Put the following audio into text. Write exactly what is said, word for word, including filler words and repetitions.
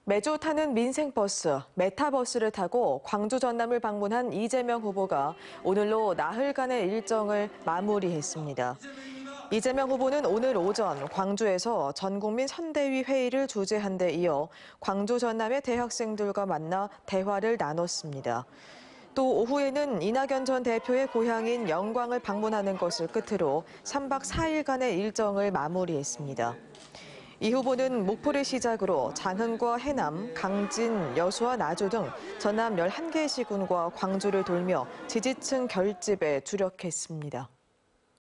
매주 타는 민생버스, 메타버스를 타고 광주 전남을 방문한 이재명 후보가 오늘로 나흘간의 일정을 마무리했습니다. 이재명 후보는 오늘 오전 광주에서 전국민 선대위 회의를 주재한 데 이어 광주 전남의 대학생들과 만나 대화를 나눴습니다. 또 오후에는 이낙연 전 대표의 고향인 영광을 방문하는 것을 끝으로 삼박 사일간의 일정을 마무리했습니다. 이 후보는 목포를 시작으로 장흥과 해남, 강진, 여수와 나주 등 전남 열한 개 시군과 광주를 돌며 지지층 결집에 주력했습니다.